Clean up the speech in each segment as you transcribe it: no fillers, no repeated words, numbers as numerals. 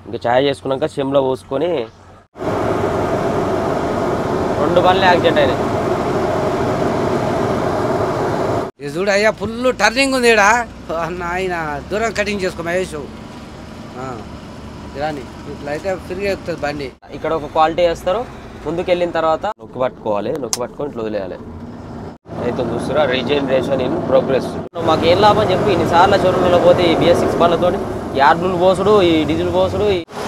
ఇంకా ఛాయ్ చేసుకున్నాక చెంలో పోసుకొని 2 బండ్లు యాక్సిడెంట్ అయినాయి. ఇది చూడు అయ్యా ఫుల్ టర్నింగ్ ఉంది ఇక్కడ ఆయన దూరం కటింగ్ చేసుకో మహేష్ రాని ఇట్లా అయితే ఫ్రీగా ఎక్కుతుంది బండి. ఇక్కడ ఒక క్వాలిటీ వేస్తారు, ముందుకు వెళ్ళిన తర్వాత నొక్కి పట్టుకోవాలి, నొక్కి పట్టుకొని ఇట్లా వదిలేయాలి. అయితే చూస్తురా రీజనరేషన్ ఇన్ ప్రోగ్రెస్. మాకు ఏం లాభం చెప్పు, ఇన్నిసార్లు షోరూంలో పోతే ఈ BS6 బండ్లతో యార్డులు పోసుడు, ఈ డీజిల్ పోసుడు.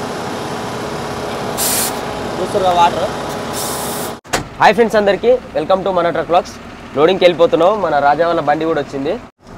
చూస్తురా వాటర్. హాయ్ ఫ్రెండ్స్ అందరికీ, వెల్కమ్ టు మన ట్రక్ వ్లాగ్స్. లోడింగ్కి వెళ్ళిపోతున్నాం. మన రాజా వాళ్ళ బండి కూడా వచ్చింది.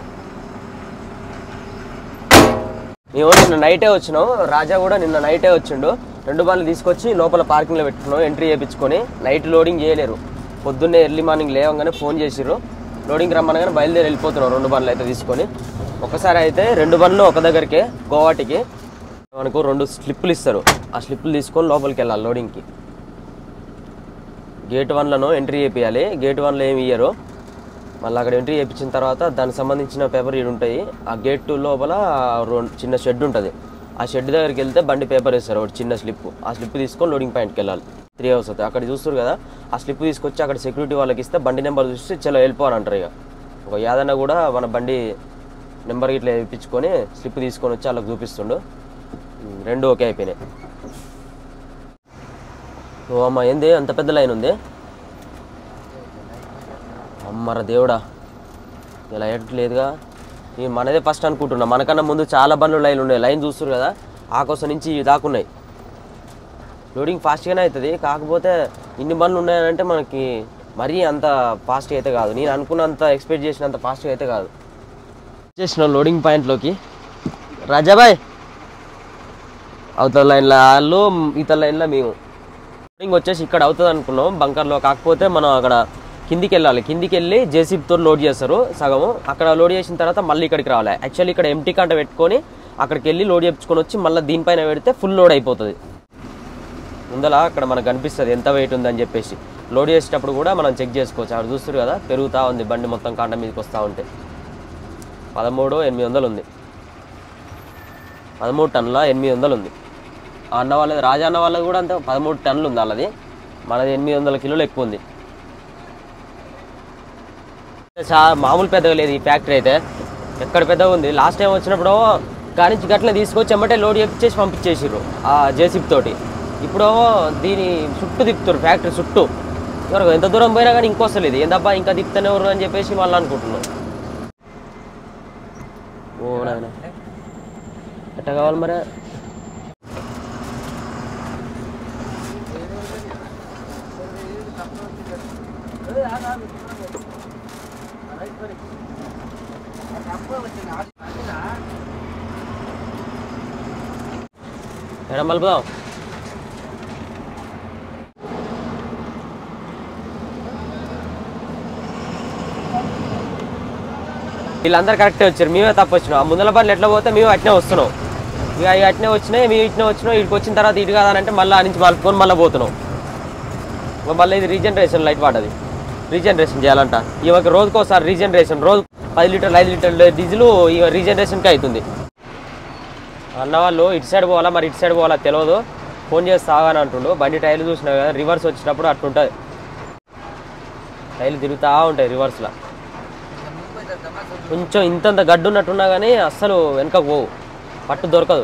మేము నిన్న నైటే వచ్చినాం, రాజా కూడా నిన్న నైటే వచ్చిండు. 2 బండ్లు తీసుకొచ్చి లోపల పార్కింగ్లో పెట్టుకున్నాం. ఎంట్రీ చేయించుకొని నైట్ లోడింగ్ చేయలేరు. పొద్దున్నే ఎర్లీ మార్నింగ్ లేవగానే ఫోన్ చేసిర్రు, లోడింగ్ రమ్మనగానే బయలుదేరి వెళ్ళిపోతున్నాం. 2 బండ్లు అయితే తీసుకొని ఒకసారి అయితే 2 బండ్లు ఒక దగ్గరికి గోవాటికి మనకు 2 స్లిప్పులు ఇస్తారు. ఆ స్లిప్పులు తీసుకొని లోపలికి వెళ్ళాలి లోడింగ్కి. గేట్ 1లను ఎంట్రీ చేయాలి. గేట్ 1లో ఏమి ఇయ్యరు. మళ్ళీ అక్కడ ఎంట్రీ చేయించిన తర్వాత దానికి సంబంధించిన పేపర్ ఇవి ఉంటాయి. ఆ గేట్ 2 లోపల చిన్న షెడ్ ఉంటుంది. ఆ షెడ్ దగ్గరికి వెళ్తే బండి పేపర్ వేస్తారు, ఒకటి చిన్న స్లిప్. ఆ స్లిప్ తీసుకొని లోడింగ్ పాయింట్కి వెళ్ళాలి. 3 అవర్స్ అవుతుంది. అక్కడ చూస్తారు కదా, ఆ స్లిప్ తీసుకొచ్చి అక్కడ సెక్యూరిటీ వాళ్ళకి ఇస్తే బండి నెంబర్ చూసి చలో వెళ్ళిపోని అంటారు. ఇక ఒక యాదన్న కూడా మన బండి నెంబర్ ఇట్లా వేయించుకొని స్లిప్ తీసుకొని వచ్చి వాళ్ళకి చూపిస్తుండు. 2 ఓకే అయిపోయినాయి. ఓ అమ్మ, ఏంది అంత పెద్ద లైన్ ఉంది? అమ్మర దేవుడా, ఇలా ఎట్లేదుగా. నేను మనదే ఫస్ట్ అనుకుంటున్నా. మనకన్నా ముందు చాలా బండ్లు లైన్ ఉన్నాయి. లైన్ చూస్తారు కదా, ఆ కోసం నుంచి దాకున్నాయి. లోడింగ్ ఫాస్ట్గానే అవుతుంది. కాకపోతే ఇన్ని బండ్లు ఉన్నాయనంటే మనకి మరీ అంత ఫాస్ట్గా అయితే కాదు. నేను అనుకున్నంత ఎక్స్పెక్ట్ చేసినంత ఫాస్ట్గా అయితే కాదు. చేసిన లోడింగ్ పాయింట్లోకి రాజాబాయ్ అవతల లైన్లో వాళ్ళు, ఇతర లైన్లో మేము. లోడింగ్ వచ్చేసి ఇక్కడ అవుతుంది అనుకున్నాం బంకర్లో. కాకపోతే మనం అక్కడ కిందికి వెళ్ళాలి. కిందికి వెళ్ళి జేసీబీతో లోడ్ చేస్తారు సగము. అక్కడ లోడ్ చేసిన తర్వాత మళ్ళీ ఇక్కడికి రావాలి. యాక్చువల్లీ ఇక్కడ ఎంటీ కంట పెట్టుకొని అక్కడికి వెళ్ళి లోడ్ చేయించుకొని వచ్చి మళ్ళీ దీనిపైన పెడితే ఫుల్ లోడ్ అయిపోతుంది. ముందల అక్కడ మనకు కనిపిస్తుంది ఎంత వెయిట్ ఉందని చెప్పేసి. లోడ్ చేసేటప్పుడు కూడా మనం చెక్ చేసుకోవచ్చు. అక్కడ చూస్తారు కదా, పెరుగుతూ ఉంది బండి మొత్తం కాంట మీదకి వస్తూ ఉంటే. 13,800 ఉంది. 13 టన్నుల 800 ఉంది. ఆ అన్న వాళ్ళది, రాజా అన్న వాళ్ళది కూడా అంతే, 13 టన్నులు ఉంది వాళ్ళది. మనది 800 కిలోలు ఎక్కువ ఉంది. మామూలు పెద్దగా లేదు ఈ ఫ్యాక్టరీ అయితే, ఎక్కడ పెద్దగా ఉంది. లాస్ట్ టైం వచ్చినప్పుడు కానించి గట్ల తీసుకొచ్చి ఎమ్మటే లోడ్ చేపించేసి పంపించేసారు ఆ జేసీబీ తోటి. ఇప్పుడు దీని చుట్టూ తిప్పుతారు, ఫ్యాక్టరీ చుట్టూ. ఎవరు ఎంత దూరం పోయినా కానీ ఇంకొస్తలేదు. ఏందబ్బా ఇంకా తిప్పుతానే ఎవరు అని చెప్పేసి వాళ్ళు అనుకుంటున్నాం. ఓ నాయన, ఎట్ట కావాలి మరి? ఎక్కడ మలుపుదాం? వీళ్ళందరూ కరెక్టే వచ్చారు, మేమే తప్పు వచ్చినాం. ఆ ముందల బండ్లు ఎట్లా పోతే మేము అట్నే వస్తున్నాం. ఇక అట్నే వచ్చినాయి, మేము ఇట్నే వచ్చినాం. ఇక్కడికి వచ్చిన తర్వాత ఇటు కాదనంటే మళ్ళీ ఆ నుంచి మలుపుకొని మళ్ళీ పోతున్నాం. మళ్ళీ ఇది రీజనరేషన్ లైట్ వాటది. రీజనరేషన్ చేయాలంట. ఇవాళ రోజుకోసారి రీజనరేషన్. రోజు 10 లీటర్లు 5 లీటర్లు డీజిల్ ఇక రీజనరేషన్కి అవుతుంది. అన్న వాళ్ళు ఇటు సైడ్ పోవాలా, మరి ఇటు సైడ్ పోవాలా తెలియదు. ఫోన్ చేసి సాగాని అంటుండు. బండి టైర్లు చూసినా కదా, రివర్స్ వచ్చినప్పుడు అట్లుంటుంది. టైర్లు తిరుగుతూ ఉంటాయి రివర్స్లో. కొంచెం ఇంతంత గడ్డు ఉన్నట్టున్నా కానీ అస్సలు వెనక పోవు, పట్టు దొరకదు.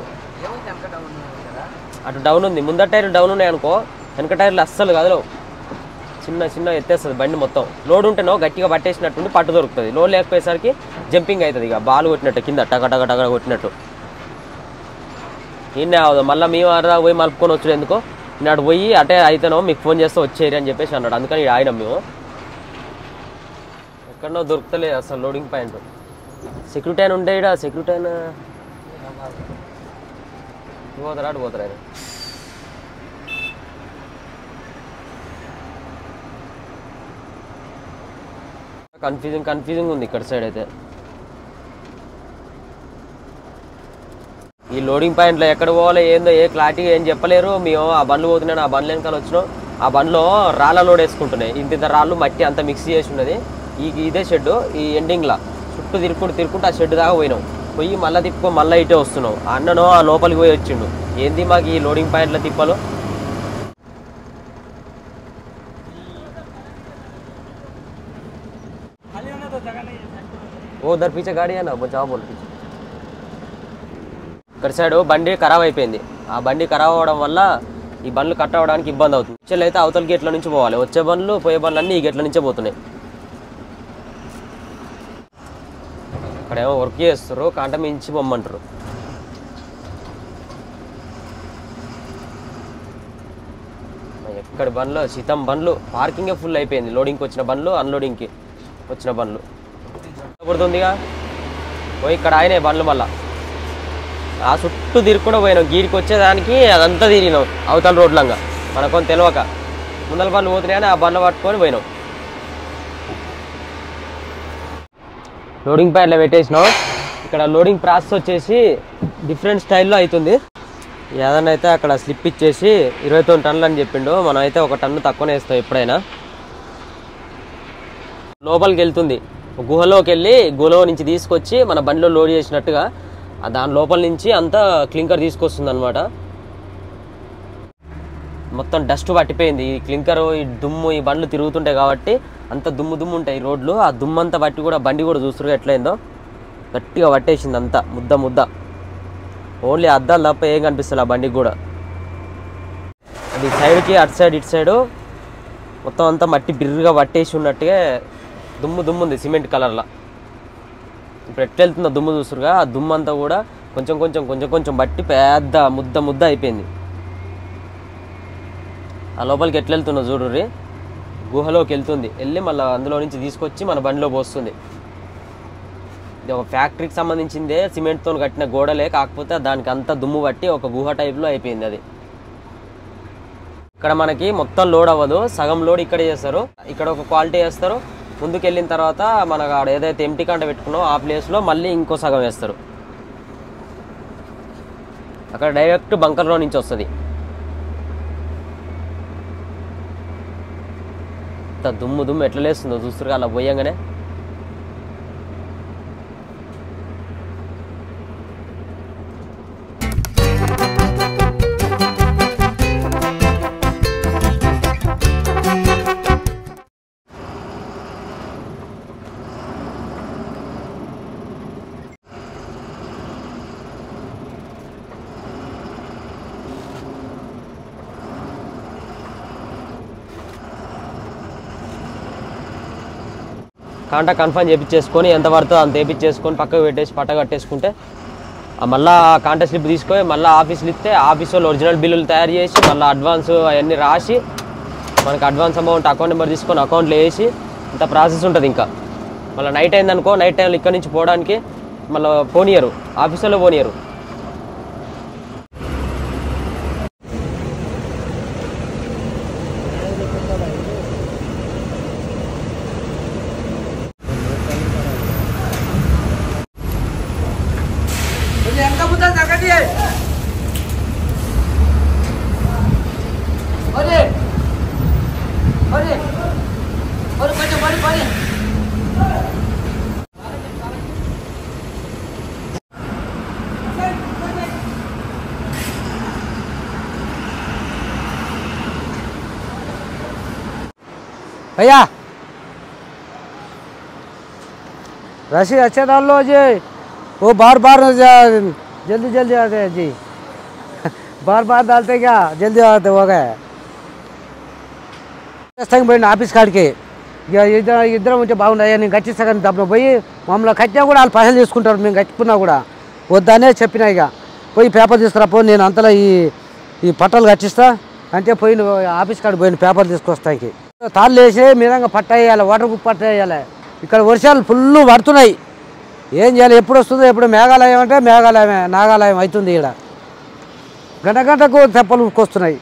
అటు డౌన్ ఉంది. ముందర టైర్లు డౌన్ ఉన్నాయనుకో, వెనక టైర్లు అస్సలు కదలవు. చిన్న ఎత్తేస్తుంది బండి మొత్తం. లోడ్ ఉంటేనో గట్టిగా పట్టేసినట్టుండి పట్టు దొరుకుతుంది. లోడ్ లేకపోయేసరికి జంపింగ్ అవుతుంది. ఇక బాల్ కొట్టినట్టు కింద టగ టగ టగ కొట్టినట్టు. ఈయనే అవదు. మళ్ళీ మేము అరదా పోయి మలుపుకొని వచ్చాడు. ఎందుకో నాడు పోయి అటే అయితేనో మీకు ఫోన్ చేస్తే వచ్చేయరు అని చెప్పేసి అన్నాడు. అందుకని ఆయనం మేము ఎక్కడనో దొరుకుతలేదు అసలు లోడింగ్ పాయింట్. సెక్యూరిటీ అయినా ఉండే ఇక్కడ. సెక్యూరిటీ అయినా పోతారా అటు పోతారా? ఆయన కన్ఫ్యూజింగ్ ఉంది ఇక్కడ సైడ్ అయితే. ఈ లోడింగ్ పాయింట్లో ఎక్కడ పోవాలో ఏందో ఏ క్లారిటీ ఏం చెప్పలేరు. మేము ఆ బండ్లు పోతున్నాను, ఆ బండ్లు వెనకాల వచ్చినాం. ఆ బండ్లో రాళ్ళ లోడ్ వేసుకుంటున్నాయి. ఇంత రాళ్ళు మట్టి అంతా మిక్స్ చేసి ఉన్నది. ఇదే షెడ్. ఈ ఎండింగ్లో చుట్టూ తిరుక్కుంటూ ఆ షెడ్ దాకా పోయినాం. పోయి మళ్ళీ తిప్పుకో మళ్ళీ ఇటే వస్తున్నావు. అన్నను ఆ లోపలికి పోయి వచ్చిండు. ఏంది మాకు ఈ లోడింగ్ పాయింట్ల తిప్పలు? ఓ ఉधर पीछे गाड़ी है ना वो जाओ बोल पीछे. ఇక్కడ సైడ్ బండి ఖరాబ్ అయిపోయింది. ఆ బండి ఖరాబ్ అవ్వడం వల్ల ఈ బండ్లు కట్ అవ్వడానికి ఇబ్బంది అవుతుంది. యాక్చువల్ అయితే అవతల గేట్ల నుంచి పోవాలి. వచ్చే బండ్లు పోయే బండ్లు అన్నీ ఈ గేట్ల నుంచే పోతున్నాయి. అక్కడేమో వర్క్ చేస్తారు, కాంట మించి పొమ్మంటారు. ఎక్కడ బండ్లు శీతం బండ్లు పార్కింగే ఫుల్ అయిపోయింది. లోడింగ్కి వచ్చిన బండ్లు, అన్లోడింగ్కి వచ్చిన బండ్లు పడుతుందిగా. పోయి ఇక్కడ ఆయనే బండ్లు మళ్ళా ఆ చుట్టూ తిరుగుకుండా పోయినాం. గీడికి వచ్చేదానికి అదంతా తిరిగినాం అవతల రోడ్లంగా మనకొని తెలియక. ముందల బండ్లు పోతున్నాయని ఆ బండ్లు పట్టుకొని పోయినాం. లోడింగ్ ప్యాడ్లో పెట్టేసినాం. ఇక్కడ లోడింగ్ ప్రాసెస్ వచ్చేసి డిఫరెంట్ స్టైల్లో అవుతుంది. ఏదన్నా అయితే అక్కడ స్లిప్ ఇచ్చేసి 29 టన్నులు అని చెప్పిండు. మనం అయితే 1 టన్ను తక్కువనే వేస్తాం ఎప్పుడైనా. లోపలికి వెళ్తుంది, గుహలోకి వెళ్ళి గుహలో నుంచి తీసుకొచ్చి మన బండిలో లోడ్ చేసినట్టుగా దాని లోపల నుంచి అంతా క్లింకర్ తీసుకొస్తుంది అనమాట. మొత్తం డస్ట్ పట్టిపోయింది. ఈ క్లింకర్, ఈ దుమ్ము, ఈ బండ్లు తిరుగుతుంటాయి కాబట్టి అంత దుమ్ము ఉంటాయి ఈ రోడ్లు. ఆ దుమ్ము అంతా పట్టి కూడా బండి కూడా చూస్తురుగా ఎట్లయిందో గట్టిగా పట్టేసింది అంతా ముద్ద. ఓన్లీ అద్దాలు తప్ప ఏం కనిపిస్తుంది ఆ బండికి కూడా. అది సైడ్కి అటు సైడ్ ఇటు సైడు మొత్తం అంతా మట్టి బిర్రుగా పట్టేసి ఉన్నట్టుగా దుమ్ము ఉంది సిమెంట్ కలర్లో. ఇప్పుడు ఎట్లా వెళ్తుందో దుమ్ము చూస్తురుగా, ఆ దుమ్ము అంతా కూడా కొంచెం బట్టి పెద్ద ముద్ద అయిపోయింది. ఆ లోపలికి ఎట్లా వెళ్తుందో చూడుర్రి. గుహలోకి వెళ్తుంది, వెళ్ళి మళ్ళీ అందులో నుంచి తీసుకొచ్చి మన బండిలో పోస్తుంది. ఇది ఒక ఫ్యాక్టరీకి సంబంధించిందే, సిమెంట్తో కట్టిన గోడలే, కాకపోతే దానికి అంతా దుమ్ము పట్టి ఒక గుహ టైప్లో అయిపోయింది అది. ఇక్కడ మనకి మొత్తం లోడ్ అవ్వదు, సగం లోడ్ ఇక్కడ చేస్తారు. ఇక్కడ ఒక క్వాలిటీ వేస్తారు. ముందుకు వెళ్ళిన తర్వాత మనకు ఆడ ఏదైతే ఎంటీ కాంట పెట్టుకున్నామో ఆ ప్లేస్లో మళ్ళీ ఇంకో సగం వేస్తారు. అక్కడ డైరెక్ట్ బంకర్లో నుంచి వస్తుంది. దుమ్ము ఎట్లా లేస్తుందో చూస్తురుగా అలా పోయంగానే. కాంటా కన్ఫర్మ్ చేయించేసుకొని ఎంత పడుతుందో అంత వేయించేసుకొని పక్కకు పెట్టేసి పట్ట కట్టేసుకుంటే మళ్ళీ కాంటా స్లిప్ తీసుకొని మళ్ళీ ఆఫీస్లో ఇస్తే ఆఫీస్లో ఒరిజినల్ బిల్లులు తయారు చేసి మళ్ళీ అడ్వాన్స్ అవన్నీ రాసి మనకు అడ్వాన్స్ అమౌంట్ అకౌంట్ నెంబర్ తీసుకొని అకౌంట్లో వేసి ఇంత ప్రాసెస్ ఉంటుంది. ఇంకా మళ్ళీ నైట్ అయిందనుకో, నైట్ టైంలో ఇక్కడ నుంచి పోవడానికి మళ్ళీ పోనీయరు, ఆఫీసులో పోనీయరు. भैया रस्सी अच्छे डाल लो जी, वो बार जल्दी आते हैं जी. बार डालते क्या जल्दी आते हो गए. పోయిన ఆఫీస్ కాడికి ఇక ఇద్దరం ఉంటే బాగుండయా, నేను కట్టిస్తాను తప్పన పోయి మమ్మల్ని కట్టినా కూడా వాళ్ళు పైసలు తీసుకుంటారు. మేము కట్టుకున్నా కూడా వద్దనే చెప్పినా. ఇక పోయి పేపర్ తీసుకురా పో, నేను అంతలో ఈ పట్టాలు కట్టిస్తా అంటే పోయిన ఆఫీస్ కాడికి పోయిన పేపర్ తీసుకొస్తాకి తాళ్ళు వేసి మీరంగా పట్ట వేయాలి, వాటర్ బుక్ పట్ట వేయాలి. ఇక్కడ వర్షాలు ఫుల్ పడుతున్నాయి. ఏం చేయాలి, ఎప్పుడు వస్తుందో ఎప్పుడు మేఘాలయం అంటే నాగాలయం అవుతుంది. ఇక్కడ గంటకు తెప్పలు వస్తున్నాయి.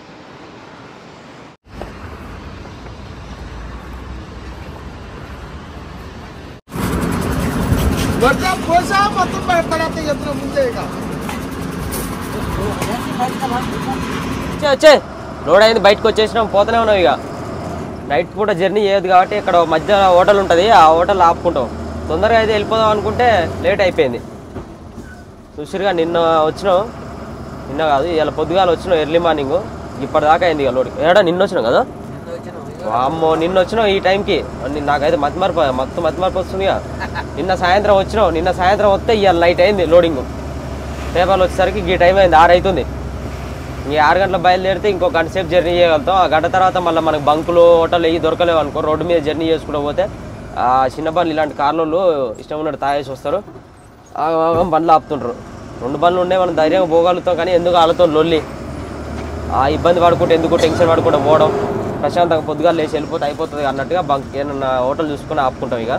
వచ్చే లోడ్ అయింది, బయటకు వచ్చేసినాం, పోతూనే ఉన్నాం. ఇక నైట్ కూడా జర్నీ చేయదు కాబట్టి ఇక్కడ మధ్య హోటల్ ఉంటుంది, ఆ హోటల్ ఆపుకుంటాం. తొందరగా అయితే వెళ్ళిపోదాం అనుకుంటే లేట్ అయిపోయింది. చూసిరుగా నిన్న వచ్చినావు, నిన్న కాదు ఇలా పొద్దుగాల వచ్చినావు ఎర్లీ మార్నింగ్, ఇప్పటిదాకా అయింది ఇక లోడ్. ఏడా నిన్న వచ్చినావు కదా? అమ్మో నిన్న వచ్చినావు ఈ టైంకి, నాకైతే మొత్తం మతిమరపు వస్తుంది. నిన్న సాయంత్రం వచ్చినావు, నిన్న సాయంత్రం వస్తే ఇవాళ నైట్ అయింది లోడింగ్. పేపర్లు వచ్చేసరికి ఈ టైం అయింది, 6 అవుతుంది. ఈ 6 గంటలకు బయలుదేరితే ఇంకో గంట సేపు జర్నీ చేయగలుగుతాం. ఆ గంట తర్వాత మళ్ళీ మనకు బంకులు హోటల్ ఇవి దొరకలేవు అనుకో, రోడ్డు మీద జర్నీ చేసుకుంటూ పోతే ఆ చిన్న బండ్లు ఇలాంటి కార్లు ఇష్టం ఉన్నట్టు తాగేసి వస్తారు, బండ్లు ఆపుతుంటారు. 2 బండ్లు ఉన్నాయి మనం ధైర్యంగా పోగలుగుతాం, కానీ ఎందుకు వాళ్ళతో లొల్లి ఆ ఇబ్బంది పడుకుంటే ఎందుకు టెన్షన్ పడుకుంటూ పోవడం, ప్రశాంతంగా పొద్దుగా లేచి వెళ్ళిపోతే అయిపోతుంది అన్నట్టుగా బంక్ ఏమన్నా హోటల్ చూసుకొని ఆపుకుంటాం. ఇక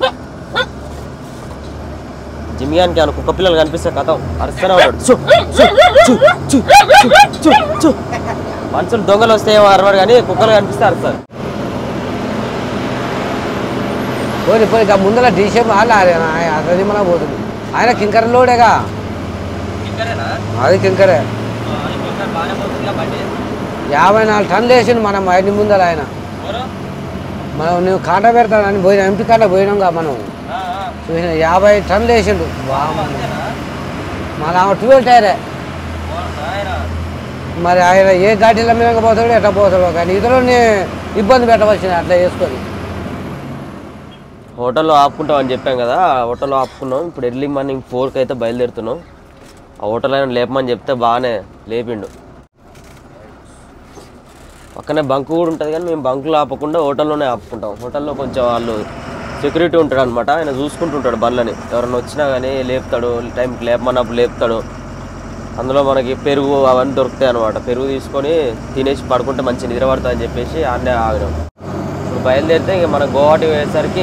జిమ్యానికి అని కుక్క పిల్లలు కనిపిస్తే కథం అరుస్తూనే ఉంటాడు. మనుషులు దొంగలు వస్తే ఏమో అరవాడు, కానీ కుక్కలు కనిపిస్తే అరుస్తారు. పోయి పోయి ఇక ముందర డీసీఎం అది మన పోతుంది. ఆయన కింకర లోడేగా, అది కింకరే 54 టన్నులు వేసిండు మనం ఆయన ముందర. ఆయన మనం నువ్వు కాంట పెడతానని పోయినా, ఎంపీ కాంట పోయినాంగా మనం చూసిన 50 టన్నులు వేసిండు. మన 12 టైరే. మరి ఆయన ఏ గాడిలో మేము పోతాడు ఎట్లా పోతాడో, కానీ ఇతరులని ఇబ్బంది పెట్టవలసింది అట్లా వేసుకొని. హోటల్లో ఆపుకుంటాం అని చెప్పాం కదా, హోటల్లో ఆపుకున్నాం. ఇప్పుడు ఎర్లీ మార్నింగ్ 4కి అయితే బయలుదేరుతున్నాం. ఆ హోటల్ అయినా లేపమని చెప్తే బాగానే లేపిండు. పక్కనే బంకు కూడా ఉంటుంది, కానీ మేము బంకులో ఆపకుండా హోటల్లోనే ఆపుకుంటాం. హోటల్లో కొంచెం వాళ్ళు సెక్యూరిటీ ఉంటాడు అనమాట, ఆయన చూసుకుంటుంటాడు బండ్లని. ఎవరైనా వచ్చినా కానీ లేపుతాడు, టైంకి లేపమన్నప్పుడు లేపుతాడు. అందులో మనకి పెరుగు అవన్నీ దొరుకుతాయి అనమాట. పెరుగు తీసుకొని తినేసి పడుకుంటే మంచి నిద్ర పడుతుంది అని చెప్పేసి ఆడనే ఆగినాం. ఇప్పుడు బయలుదేరితే ఇక మనం గోవాటి పోయేసరికి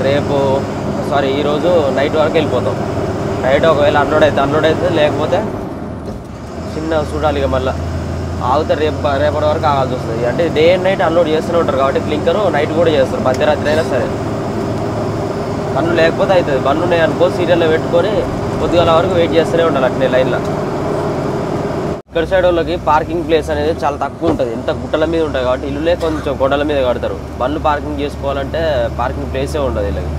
ఈరోజు నైట్ వరకు వెళ్ళిపోతాం. నైట్ ఒకవేళ అన్లోడ్ అయితే లేకపోతే చిన్న చూడాలి. ఇక మళ్ళీ ఆగితే రేపటి వరకు ఆగాల్సి వస్తుంది. అంటే డే అండ్ నైట్ అన్లోడ్ చేస్తూనే ఉంటారు కాబట్టి క్లింకరు నైట్ కూడా చేస్తారు, మధ్యరాత్రి అయినా సరే. బండ్లు లేకపోతే అవుతుంది, బండ్లు ఉన్నాయి అనుకో సీరియల్లో పెట్టుకొని పొద్దుగాల వరకు వెయిట్ చేస్తూనే ఉండాలి అట్నే లైన్లో. ఇక్కడ సైడ్ వాళ్ళకి పార్కింగ్ ప్లేస్ అనేది చాలా తక్కువ ఉంటుంది, ఎంత గుట్టల మీద ఉంటుంది కాబట్టి. ఇల్లులే కొంచెం గొడవల మీద కడతారు, బండ్లు పార్కింగ్ చేసుకోవాలంటే పార్కింగ్ ప్లేసే ఉండదు వీళ్ళకి.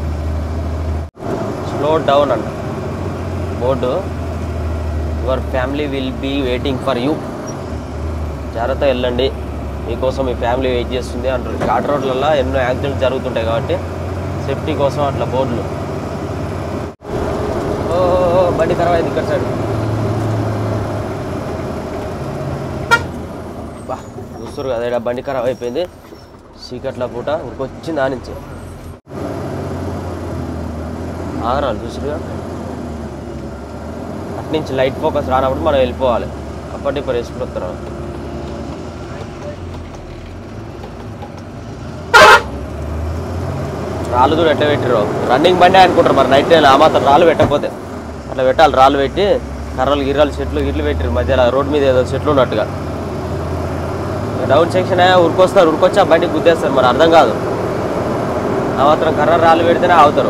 స్లో డౌన్ అంట board, your family will be waiting for you, జాగ్రత్త వెళ్ళండి, మీకోసం మీ ఫ్యామిలీ వెయిట్ చేస్తుంది అంటారు. ఘాట్ రోడ్లలో ఎన్నో యాక్సిడెంట్స్ జరుగుతుంటాయి కాబట్టి సేఫ్టీ కోసం అట్లా బోర్డులు. బండి తర్వాత ఇక్కడ సైడ్ చూస్తారు కదా, ఇక్కడ బండి ఖరాబ్ అయిపోయింది. చీకట్ల పూట ఉరికొచ్చింది ఆ నుంచి ఆగరాలు చూసారుగా. అట్నుంచి లైట్ ఫోకస్ రానప్పుడు మనం వెళ్ళిపోవాలి, అప్పటి ఇప్పుడు వేసుకుని వస్తారు. రాళ్ళు కూడా ఎట్లా పెట్టిరు, రన్నింగ్ బండి అనుకుంటారు మరి నైట్ టైం. ఆ మాత్రం రాళ్ళు పెట్టకపోతే అట్లా పెట్టాలి. రాళ్ళు పెట్టి కర్రలు గిర్రలు చెట్లు పెట్టిరు మధ్యలో, రోడ్డు మీద ఏదో చెట్లు ఉన్నట్టుగా. డౌన్ సెక్షన్ ఉరికొస్తారు, ఉరికొచ్చి ఆ బండికి గుద్దేస్తారు, మరి అర్థం కాదు. ఆ మాత్రం కర్ర రాళ్ళు పెడితేనే ఆగుతారు.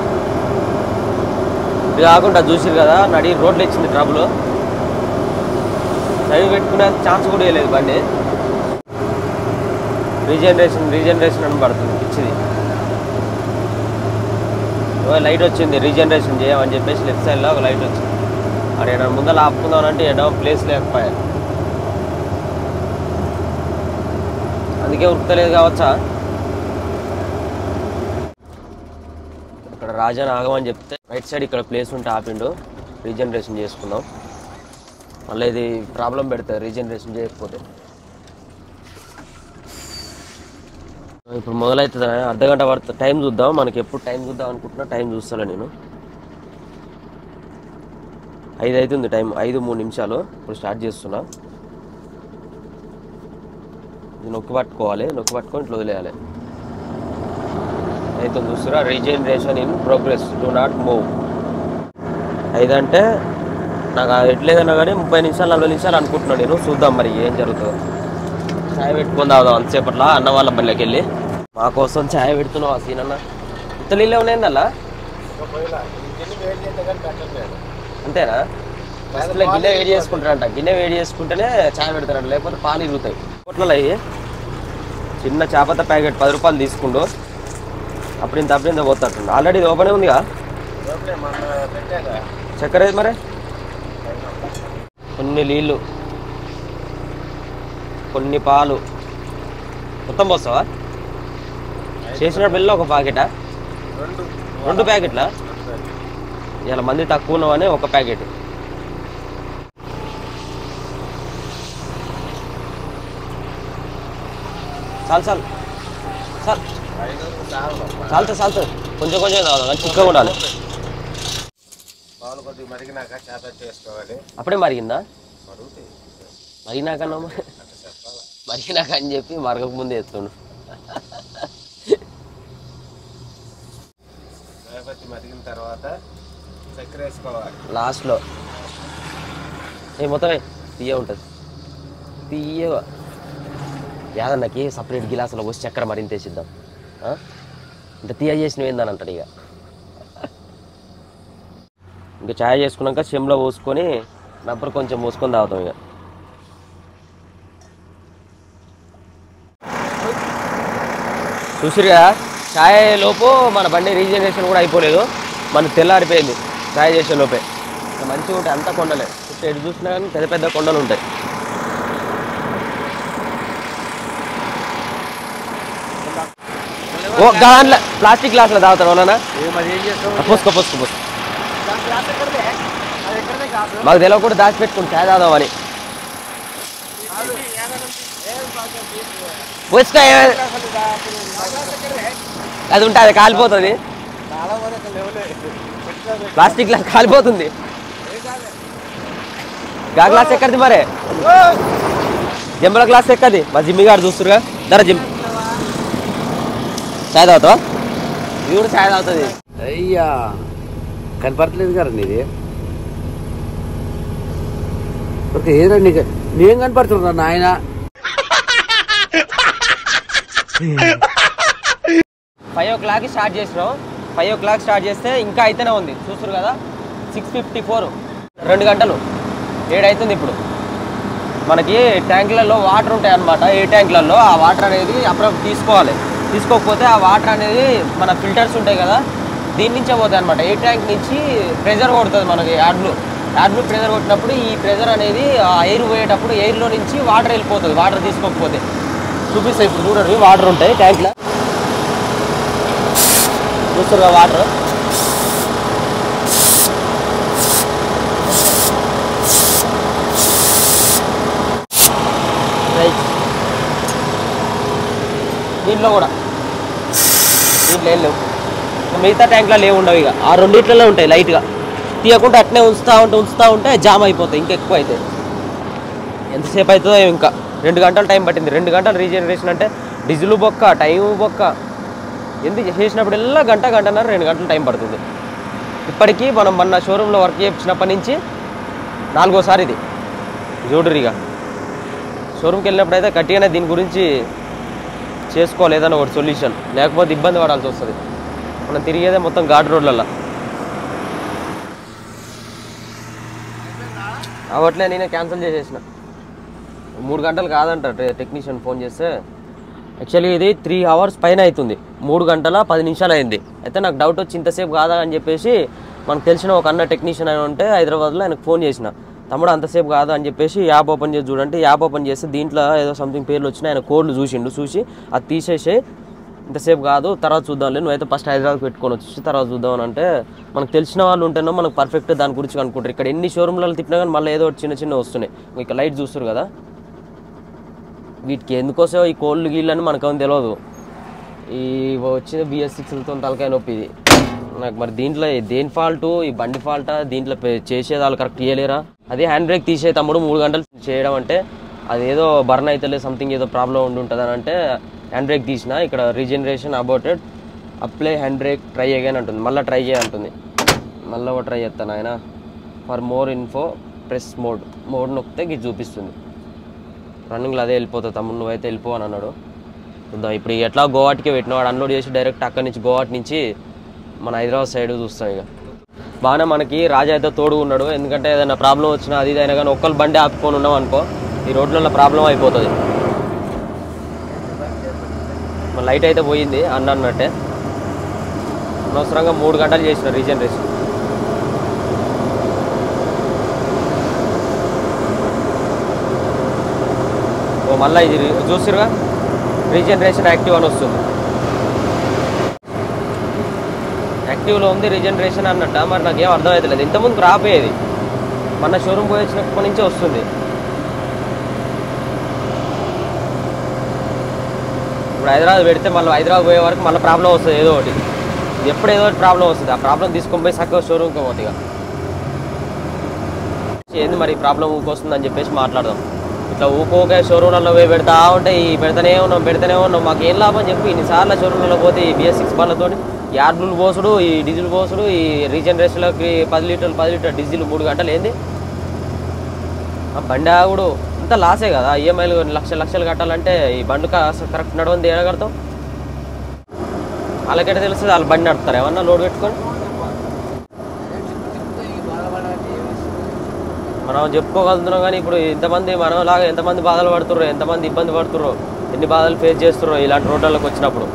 ఇది కాకుండా చూసిరు కదా, నడి రోడ్లు ఇచ్చింది ట్రబుల్, సైడ్ పెట్టుకునే ఛాన్స్ కూడా వేయలేదు బండి. రీజనరేషన్ అని పడుతుంది పిచ్చిది. లైట్ వచ్చింది, రీజనరేషన్ చేయమని చెప్పేసి లెఫ్ట్ సైడ్లో ఒక లైట్ వచ్చింది. అది ఏమైనా ముందర ఆపుకుందామంటే ఏదో ప్లేస్ లేకపోయా, అందుకే ఉరుకుతలేదు కావచ్చా. ఇక్కడ రాజాని ఆగమని చెప్తే రైట్ సైడ్ ఇక్కడ ప్లేస్ ఉంటే ఆపిండు, రీజనరేషన్ చేసుకుందాం. మళ్ళీ ఇది ప్రాబ్లం పెడతారు రీజనరేషన్ చేయకపోతే. ఇప్పుడు మొదలవుతుంది, అర్ధగంట పడుతుంది. టైం చూద్దాం, మనకి ఎప్పుడు టైం చూద్దాం అనుకుంటున్నా, టైం చూస్తాను నేను. 5 అవుతుంది టైం, 5:03. ఇప్పుడు స్టార్ట్ చేస్తున్నా. ఇది నొక్కి పట్టుకోవాలి, నొక్కి పట్టుకొని ఇట్లా వదిలేయాలి. అయితే చూస్తున్నా, regeneration in progress, do not move. 5 అంటే నాకు ఎట్లేదన్నా కానీ 30 నిమిషాలు 40 నిమిషాలు అనుకుంటున్నాను నేను. చూద్దాం మరి ఏం జరుగుతుందో. ఛాయ్ పెట్టుకొని తాగుదాం అంతసేపట్లా అన్న వాళ్ళ బండికి వెళ్ళి. మా కోసం ఛాయ్ పెడుతున్నావు ఆ సీన్ అన్న. ఇంత నీళ్ళే ఉన్నాయందల్లా, అంతేనా? గిన్నె వేడి చేసుకుంటారంట, గిన్నె వేడి చేసుకుంటేనే ఛాయ్ పెడతారంట, లేకపోతే పాలు ఇరుగుతాయి. కోట్లలో అయ్యి చిన్న చేపత ప్యాకెట్ 10 రూపాయలు తీసుకుండు, అప్పుడు ఇంత పోతాడు. ఆల్రెడీ ఇది ఓపెన్ ఉందిగా. చక్కెర ఏది మరి? కొన్ని నీళ్ళు, కొన్ని పాలు మొత్తం పోస్తావా? చేసిన బిల్లు ఒక ప్యాకెటా? 2 ప్యాకెట్లా? ఇలా మంది తక్కువ ఉన్నావని ఒక ప్యాకెట్. చాలు కొంచెం తాగుదాం కానీ చిక్కగా ఉండాలి. అప్పుడే మరిగిందా? మరిగినాక మరిగినాక అని చెప్పి మరగక ముందే ఎత్తుండు. మరిగిన తర్వాత చక్కెర వేసుకోవాలి లాస్ట్లో. మొత్తం తీయ ఉంటుంది. తీయగా యాదన్నకి సపరేట్ గిలాసులో పోసి చక్కెర మరింత వేసిద్దాం. ఇంత తీయ చేసినవి ఏందని అంటాడు. ఇంకా ఛాయ్ చేసుకున్నాక చెంలో పోసుకొని నబ్బరు కొంచెం పోసుకొని తాగుతాం. ఇక చూసిరుగా ఛాయ్ లోపు మన బండి రీజనరేషన్ కూడా అయిపోలేదు. మనకు తెల్లారిపోయింది ఛాయ్ చేసే లోపే. మంచిగా ఉంటాయి, అంతా కొండలే. ఎటు చూసినా కానీ పెద్ద పెద్ద కొండలు ఉంటాయి. ఓ దాంట్లో ప్లాస్టిక్ గ్లాసులో తాగుతాను అవునా? పోసుకో మాకు తెలియకుండా దాచిపెట్టుకుని ఛాయ్ తాగుదామని. పోసుకో, అది ఉంటే అది కాలిపోతుంది. ప్లాస్టిక్ గ్లాస్ కాలిపోతుంది. గా గ్లాస్ ఎక్కడిది మరే? జిమ్మల గ్లాస్ ఎక్కది? మా జిమ్మి గారు చూస్తురుగా. ధర జిమ్ ఛాయ్ తాగుతావా? ఇది కూడా ఛాయ్ తాగుతుంది. అయ్యా కనపడట్లేదు కదా నీది. ఓకే ఏదో నీకు నేను కనపడుతున్నా నాయన. 5 o'clock స్టార్ట్ చేసినాం. 5 o'clock స్టార్ట్ చేస్తే ఇంకా అయితేనే ఉంది. చూస్తురు కదా 6:54, 2 గంటలు 7 అవుతుంది. ఇప్పుడు మనకి ట్యాంకులలో వాటర్ ఉంటాయి అన్నమాట. ఏ ట్యాంకులలో ఆ వాటర్ అనేది అప్పుడప్పుడు తీసుకోవాలి. తీసుకోకపోతే ఆ వాటర్ అనేది మన ఫిల్టర్స్ ఉంటాయి కదా, దీని నుంచే పోతాయి అనమాట. ఏ ట్యాంక్ నుంచి ప్రెజర్ కొడుతుంది మనకి. యాడ్లు ప్రెజర్ కొట్టినప్పుడు ఈ ప్రెజర్ అనేది ఆ ఎయిర్ పోయేటప్పుడు ఎయిర్లో నుంచి వాటర్ వెళ్ళిపోతుంది. వాటర్ తీసుకోకపోతే చూపిస్తాయి. ఇప్పుడు చూడండి వాటర్ ఉంటాయి ట్యాంక్లో. చూస్తున్నా వాటర్ దీంట్లో కూడా దీంట్లో ఏం లేవు. మిగతా ట్యాంక్లో ఏమి ఉండవు. ఇక ఆ 2 ఉంటాయి. లైట్గా తీయకుండా అట్నే ఉంచుతూ ఉంటే జామ్ అయిపోతాయి. ఇంకెక్కువ అయితే ఎంతసేపు అవుతుందో ఇంకా 2 గంటలు టైం పట్టింది. 2 గంటలు రీజనరేషన్ అంటే డీజిల్ బొక్క, టైం బొక్క. ఎందుకు చేసినప్పుడల్లా గంటన్నర 2 గంటలు టైం పడుతుంది. ఇప్పటికీ మనం మొన్న షోరూంలో వర్క్ చేయించినప్పటి నుంచి 4వ సారి ఇది. చూడరిగా షోరూమ్కి వెళ్ళినప్పుడు అయితే గట్టిగానే దీని గురించి చేసుకోలేదని ఒకటి సొల్యూషన్, లేకపోతే ఇబ్బంది పడాల్సి వస్తుంది. మనం తిరిగేదే మొత్తం ఘాట్ రోడ్లలో. అవట్లే నేనే క్యాన్సిల్ చేసేసిన. 3 గంటలు కాదంట టెక్నీషియన్ ఫోన్ చేస్తే. యాక్చువల్లీ ఇది 3 hours పైన అవుతుంది. 3 గంటల 10 నిమిషాలు అయింది. అయితే నాకు డౌట్ వచ్చి ఇంతసేపు కాదా అని చెప్పేసి మనకు తెలిసిన ఒక అన్న టెక్నీషియన్ అని ఉంటే హైదరాబాద్లో ఆయనకు ఫోన్ చేసిన. తమ్ముడు అంతసేపు కాదా అని చెప్పేసి యాప్ ఓపెన్ చేసి చూడంటే, యాప్ ఓపెన్ చేస్తే దీంట్లో ఏదో సంథింగ్ పేర్లు వచ్చినాయి. ఆయన కోడ్లు చూసి అది తీసేసి ఇంతసేపు కాదు తర్వాత చూద్దాంలే, నువ్వైతే ఫస్ట్ హైదరాబాద్కి పెట్టుకొని వచ్చి తర్వాత చూద్దామని అంటే, మనకు తెలిసిన వాళ్ళు ఉంటేనో మనకు పర్ఫెక్ట్ దాని గురించి అనుకుంటారు. ఇక్కడ ఎన్ని షోరూమ్లలో తిప్పినా కానీ మళ్ళీ ఏదో చిన్న వస్తున్నాయి. ఇక లైట్ చూస్తారు కదా, వీటికి ఎందుకోసం ఈ కోళ్ళు గీళ్ళని మనకేమో తెలియదు. ఈ వచ్చిన BS6తో తలకాయ నొప్పి ఇది నాకు. మరి దీంట్లో దేని ఫాల్టు? ఈ బండి ఫాల్టా? దీంట్లో చేసేది వాళ్ళు కరెక్ట్ చేయలేరా? అదే హ్యాండ్ బ్రేక్ తీసే తమ్ముడు 3 గంటలు చేయడం అంటే అదేదో బర్న్ అవుతలే, సంథింగ్ ఏదో ప్రాబ్లం ఉంటుంది అని అంటే హ్యాండ్ బ్రేక్ తీసిన. ఇక్కడ regeneration aborted, apply hand brake, try again అంటుంది. మళ్ళీ ట్రై చేయంటుంది. మళ్ళీ ఒక ట్రై చేస్తాను ఆయన. For more info press mode నొక్కితే ఇది చూపిస్తుంది. రన్నింగ్లో అదే వెళ్ళిపోతుంది. తమ్ముడు నువ్వైతే వెళ్ళిపో అని అన్నాడు. చూద్దాం. ఇప్పుడు ఎట్లా గోవాటికే పెట్టినవాడు అన్లోడ్ చేసి డైరెక్ట్ అక్కడి నుంచి గోవాటి నుంచి మన హైదరాబాద్ సైడ్ చూస్తాం. ఇక బాగానే మనకి రాజా అయితే తోడు ఉన్నాడు. ఎందుకంటే ఏదైనా ప్రాబ్లం వచ్చినా అది అయినా కానీ ఒక్కరు బండి ఆపుకొని ఉన్నాం అనుకో, ఈ రోడ్లలో ప్రాబ్లం అయిపోతుంది. మన లైట్ అయితే పోయింది అన్నట్టే. అనవసరంగా 3 గంటలు చేసిన రీజనరేషన్. మళ్ళీ ఇది చూసిరుగా రీజనరేషన్ యాక్టివ్ అని వస్తుంది. యాక్టివ్లో ఉంది రీజనరేషన్ అన్నట్ట. మరి నాకేం అర్థమవుతలేదు. ఇంతకుముందు రాపోయేది, మన షోరూమ్ పోయి వచ్చినప్పటి నుంచే వస్తుంది. ఇప్పుడు హైదరాబాద్ పెడితే మళ్ళీ హైదరాబాద్ పోయే వరకు మళ్ళీ ప్రాబ్లం వస్తుంది ఏదో ఒకటి. ఎప్పుడు ఏదో ఒకటి ప్రాబ్లం వస్తుంది. ఆ ప్రాబ్లం తీసుకొని పోయి చక్కగా షోరూమ్కి పోతుంది. ఇక ఏంది మరి ప్రాబ్లం ఊకొస్తుందని చెప్పేసి మాట్లాడదాం. ఇట్లా ఊకోకే షోరూమ్లలో పోయి పెడతా ఉంటే ఈ పెడతానే ఉన్నాం మాకు ఏం లాభం చెప్పి ఇన్నిసార్లు షోరూమ్లలో పోతే ఈ BS6 బండ్లతో యార్డులు పోసుడు, ఈ డీజిల్ పోసుడు, ఈ రీజనరేషన్లోకి 10 లీటర్ డీజిల్ 3 గంటలు ఏంది బండి ఆగుడు అంత లాసే కదా. ఈఎంఐలు లక్షలు కట్టాలంటే ఈ బండి కరెక్ట్ నడవంది ఏడ కడతాం? వాళ్ళకైతే తెలుస్తుంది, వాళ్ళు బండి నడుపుతారు ఏమన్నా లోడ్ పెట్టుకొని. మనం చెప్పుకోగలుగుతున్నాం కానీ ఇప్పుడు ఇంతమంది మనలాగా ఎంతమంది బాధలు పడుతుర్రో, ఎంతమంది ఇబ్బంది పడుతుర్రో, ఎన్ని బాధలు ఫేస్ చేస్తుర్రో ఇలాంటి రోడ్లకు వచ్చినప్పుడు.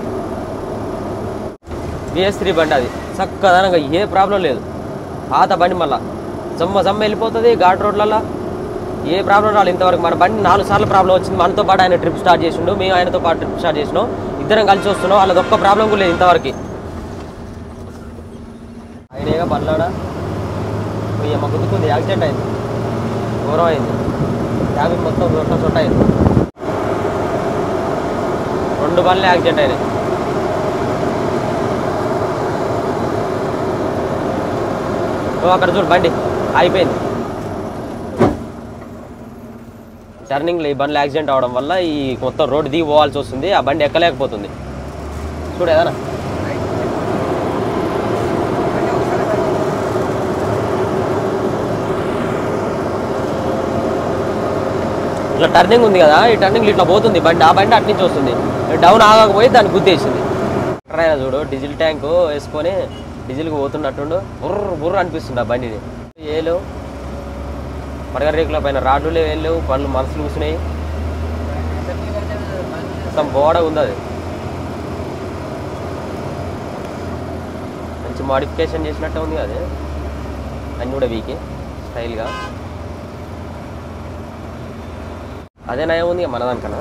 BS3 బండి అది చక్కదనంగా ఏ ప్రాబ్లం లేదు. పాత బండి మళ్ళీ జమ్మ వెళ్ళిపోతుంది ఘాట్ రోడ్లలో, ఏ ప్రాబ్లం రాలేదు ఇంతవరకు. మన బండి 4 సార్లు ప్రాబ్లం వచ్చింది. మనతో పాటు ఆయన ట్రిప్ స్టార్ట్ చేసిండు, మేము ఆయనతో పాటు ట్రిప్ స్టార్ట్ చేసినాం, ఇద్దరం కలిసి వస్తున్నాం. వాళ్ళది ఒక్క ప్రాబ్లం కూడా లేదు ఇంతవరకు. ఆయనేగా బండ్లాడా మా గుద్దుకుంది, యాక్సిడెంట్ అయింది, ఘోరం అయింది. క్యాబిన్ మొత్తం చొట్ట అయింది. 2 బండ్లే యాక్సిడెంట్ అయినాయి. అక్కడ చూడు బండి అయిపోయింది. టర్నింగ్లో ఈ బండ్లు యాక్సిడెంట్ అవడం వల్ల ఈ మొత్తం రోడ్డు దిగి పోవాల్సి వస్తుంది. ఆ బండి ఎక్కలేకపోతుంది. చూడు ఏదన్నా ఇట్లా టర్నింగ్ ఉంది కదా, ఈ టర్నింగ్లో ఇట్లా పోతుంది బండి. ఆ బండి అటు నుంచి వస్తుంది, డౌన్ ఆగకపోయి దాన్ని గుద్దేసింది. ఎక్కడైనా చూడు డీజిల్ ట్యాంకు వేసుకొని డీజిల్కి పోతున్నట్టుండు బుర్ర అనిపిస్తుంది ఆ బండిని. ఏలు పడగ రేకుల పైన రాడ్లు లేవు, పళ్ళు మనసులు కూర్చున్నాయి, మొత్తం బోడ ఉంది. అది మంచి మాడిఫికేషన్ చేసినట్టే ఉంది అది, అన్నీ కూడా వీకి స్టైల్గా. అదే నయం ఉంది మన దానికన్నా.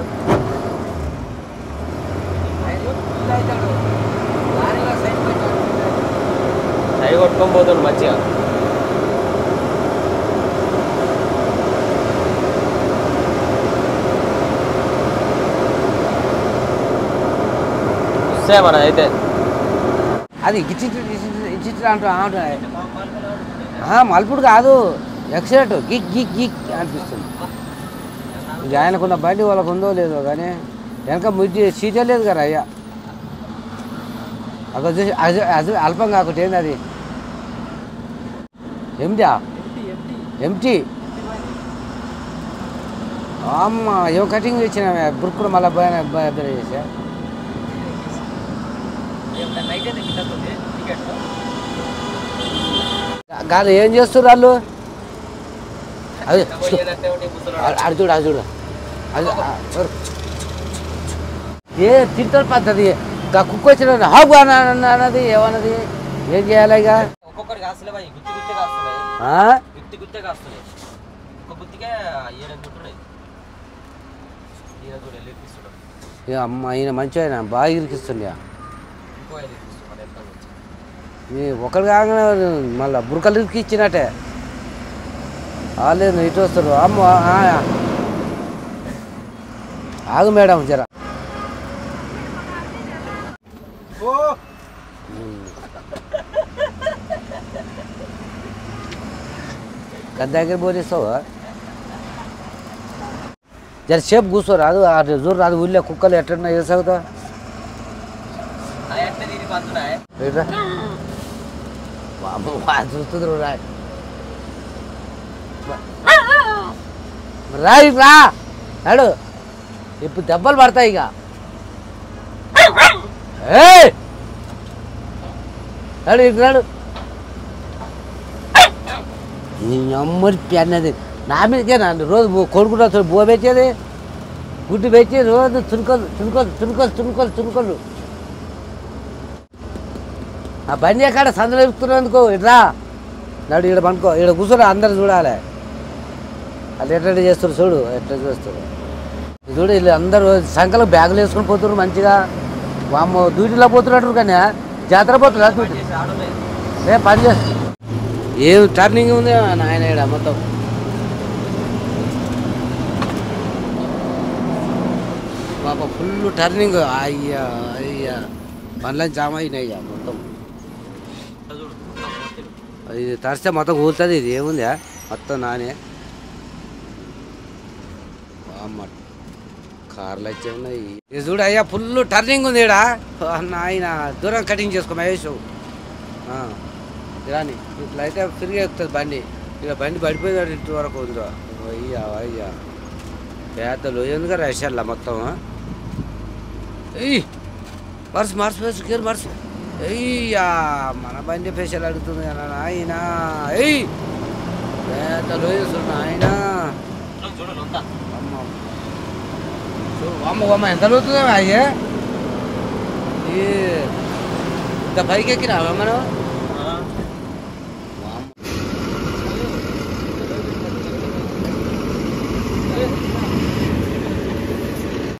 సై కొట్టుకొని పోతుంది మంచిగా. వస్తే మనదైతే అది ఇచ్చి అంటూ మలుపుడు కాదు, ఎక్సలెంట్ గిక్ గిక్ గిక్ అనిపిస్తుంది. ఇక ఆయనకున్న బండి వాళ్ళకు ఉందో లేదో కానీ వెనక ముద్ది సీటే లేదు కదా అయ్యా. అక్కడ చూసి అది అల్పం కాకుండా ఏంది అది ఎంటీ అమ్మ ఏం కటింగ్ ఇచ్చిన బుర్కుడు మళ్ళీ ఇబ్బంది చేసా. కాదు ఏం చేస్తున్నారు వాళ్ళు? అది చూడు అది చూడు అది ఏ తింటారు పద్ధతి. కుక్క వచ్చిన హాబు అన్నది ఏమన్నది ఏం చేయాలి? ఇక ఒక్కొక్కటి అమ్మ ఈయన మంచి ఆయన బాగా ఇరికిస్తుండే. ఒకరు కాగానే మళ్ళీ బురకలు ఇరికి ఇచ్చినట్టే. వాళ్ళు ఇటు వస్తారు. అమ్మ ఆగు మేడం జర. గద్ద దగ్గర పోలీస్తావా? జర సేపు కూర్చోరాదు, జోరు రాదు. ఊళ్ళో కుక్కలు ఎట్లా వేసాగుతా చూస్తుంది రాయి రా నాడు. ఇప్పుడు దెబ్బలు పడతాయి. ఇక నాడు ఇటు నాడు. నీ అమ్మడి పెన్నది నా మీదకే నన్ను రోజు కొడుకున్న బువ పెట్టేది, గుడ్డు పెట్టి రోజు తునుకోలు. ఆ బండి ఎక్కడ సందులో ఎక్కుతున్నందుకో ఇట్రా నాడు. ఇక్కడ పండుకో, ఇక్కడ కూర్చోరా, అందరు చూడాలి. వాళ్ళు ఎట్లా చేస్తారు చూడు, ఎట్లా చేస్తారు. చూడు వీళ్ళు అందరూ సంకలకు బ్యాగులు వేసుకొని పోతున్నారు మంచిగా. వామ్మో డ్యూటీలో పోతున్నట్టు కానీ జాతర పోతున్నా డ్యూటీ పని చేస్తా. ఏం టర్నింగ్ ఉంది నాయన ఈడ మొత్తం. పాప ఫుల్ టర్నింగ్. అయ్యా అయ్యా పనులని జామ అయినాయి మొత్తం. ఇది తరిస్తే మొత్తం కూలుతుంది. ఇది ఏముందా మొత్తం నానే. అమ్మ కార్లు వచ్చి ఉన్నాయి. ఇది చూడు అయ్యా ఫుల్ టర్నింగ్ ఉంది ఈడ. నాయన దూరం కటింగ్ చేసుకో మహేష్. రాని ఇట్లా అయితే ఫ్రీగా ఎక్కుతుంది బండి. ఇక బండి పడిపోయింది ఇంటి వరకు ఉందో. అయ్యా అయ్యా పేదలు ఎందుకు రష్యాల మొత్తం. ఎయ్ మర్స్ మార్స్ ఫేస్ కేర్ మర్స్. అయ్యా మన బండి ఫేషియల్ అడుగుతుంది కదా ఆయన. ఎయ్ పేదలు ఆయన. అమ్మ అమ్మ ఎంత అవుతుందా అయ్యే. ఇంత పైకి ఎక్కినా మనం.